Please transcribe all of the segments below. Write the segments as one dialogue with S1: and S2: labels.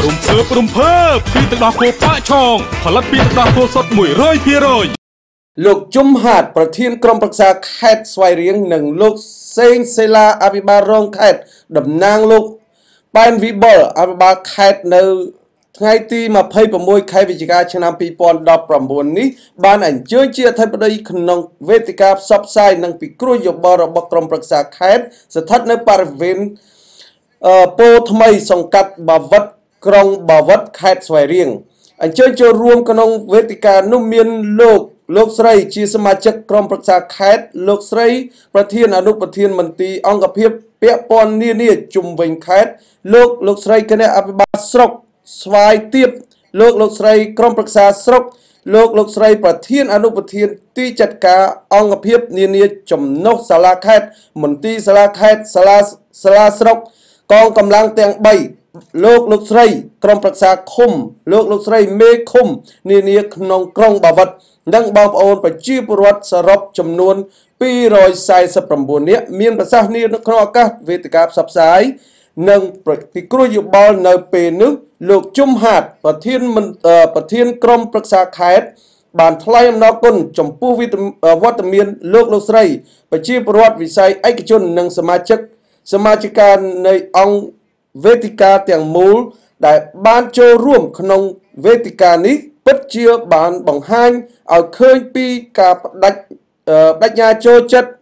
S1: Prumper ពីទឹកដោះគោប៉ាក់ឆងផលិតពីទឹកដោះគោសុទ្ធ 100%
S2: លោកជុំហាតប្រធានក្រុមប្រឹក្សាខេត្តស្វាយរៀងនិងលោកសេងសេឡាអភិបាលរងខេត្តតំណាងលោកប៉ែនវិបុលអភិបាលខេត្តនៅថ្ងៃទី26ខែវិច្ឆិកាឆ្នាំ2019នេះបានអញ្ជើញជាអធិបតីក្នុងវេទិកាផ្សព្វផ្សាយនិងពិគ្រោះយោបល់របស់ក្រុមប្រឹក្សាខេត្តស្ថិតនៅបរិវេណពោថ្មីសង្កាត់បាវិតក្រុងបាវិតខេត្តស្វាយរៀងអញ្ជើញចូលរួមក្នុងវេទិកានោះមានលោកស្រីជាសមាជិកក្រុមប្រឹក្សាខេត្តលោកស្រីប្រធានអនុប្រធានមន្ទីរអង្គភាពពាក់ព័ន្ធនានាជុំវិញខេត្តលោកស្រីគណៈអភិបាលស្រុកស្វាយទៀបលោកស្រីក្រុមប្រឹក្សាស្រុកលោកស្រីប្រធានអនុប្រធានទីចាត់ការអង្គភាពនានាចំណុះសាលាខេត្តមន្ទីរសាលាខេត្តសាលាស្រុកកងកម្លាំងទាំង3លោកស្រីក្រុមប្រឹក្សាឃុំលោកស្រីមេឃុំនានាក្នុងក្រុងបាវិតនិងបងប្អូនប្រជាពលរដ្ឋសរុបចំនួន249នាក់មានប្រសាសន៍នានៅក្នុងឱកាសវេទិកាផ្សព្វផ្សាយនិងពិគ្រោះយោបល់នៅពេលនោះលោកជុំហាតប្រធានក្រុមប្រឹក្សាខេត្តបានថ្លែងអំណរគុណចំពោះវត្តមានលោកស្រីប្រជាពលរដ្ឋវិស័យឯកជននិងសមាជិកានៃអង្គវេទិកាទាំងមូលដែលបានចូលរួមក្នុងវេទិកានេះពិតជាបានបង្ហាញឲ្យឃើញពីការបដិញ្ញាចូល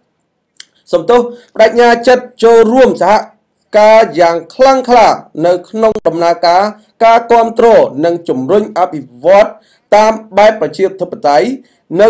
S2: ចិត្តចូលរួមសហការយ៉ាងខ្លាំងក្លានៅក្នុងដំណើរការគាំទ្រនិងជំរុញអភិវឌ្ឍតាមបែបប្រជាធិបតេយ្យនៅ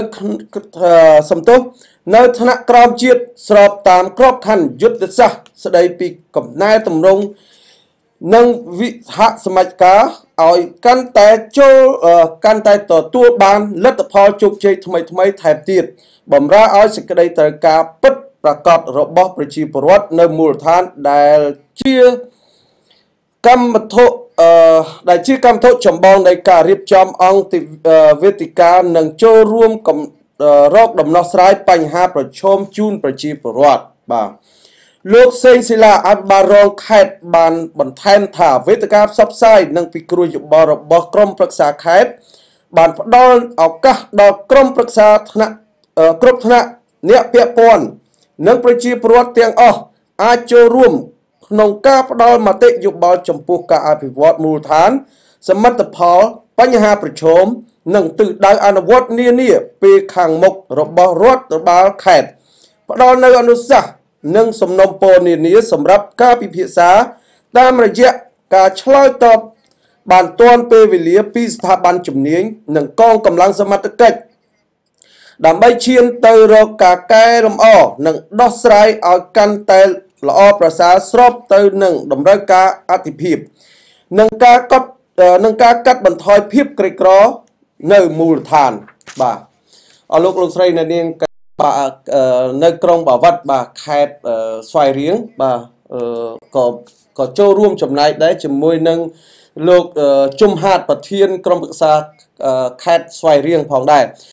S2: ថ្នាក់ក្រោមជាតិស្របតាមក្របខ័ណ្ឌយុទ្ធសាស្ត្រស្ដីពីកំណែទម្រង់និងវិហសមាជការឲ្យកាន់តែទទួលបានលទ្ធផលជោគជ័យថ្មីថែមទៀតបម្រើឲ្យសេចក្តីត្រូវការពិតប្រាកដរបស់ប្រជាពលរដ្ឋនៅមូលដ្ឋានដែលជាកម្មវត្ថុចម្បងនៃការរៀបចំអង្គវេទិកានិងចូលរួមរកដំណោះស្រាយបញ្ហាប្រឈមជូនប្រជាពលរដ្ឋបាទលោកសេងសិលាអភិបាលរងខេត្តបានបន្ថែមថាវេទិកាផ្សព្វផ្សាយនិងពិគ្រោះយោបល់របស់ក្រុមប្រឹក្សាខេត្តបានផ្ដល់ឱកាសដល់ក្រុមប្រឹក្សាគ្រប់ថ្នាក់អ្នកពាក់ព័ន្ធនិងប្រជាពលរដ្ឋទាំងអស់អាចចូលរួមក្នុងការផ្ដល់មតិយោបល់ចំពោះការអភិវឌ្ឍមូលដ្ឋានសមិទ្ធផលបញ្ហាប្រឈមនិងទិសដៅអនុវត្តនានាពេលខាងមុខរបស់រដ្ឋបាលខេត្តផ្ដល់នូវអនុសាសន៍និងសំណុំពរនានាសម្រាប់ការពិភាក្សាតាមរយៈការឆ្លើយតបបានទាន់ពេលវេលាពីស្ថាប័នជំនាញនិងកងកម្លាំងសមត្ថកិច្ចដើម្បីឈានទៅរកការកែលម្អនិងដោះស្រាយឲ្យកាន់តែល្អប្រសើរស្របទៅនឹងតម្រូវការអតិភិបនិងការកាត់បន្ថយភាពក្រីក្រនៅមូលដ្ឋានបាទអរលោកស្រីនៅនាងបាទនៅក្រុងបាវិតបាទខេត្តស្វាយរៀងបាទក៏ចូលរួមចំណែកដែរជាមួយនឹងលោកជុំហាតប្រធានក្រុមប្រឹក្សាខេត្តស្វាយរៀងផងដែរ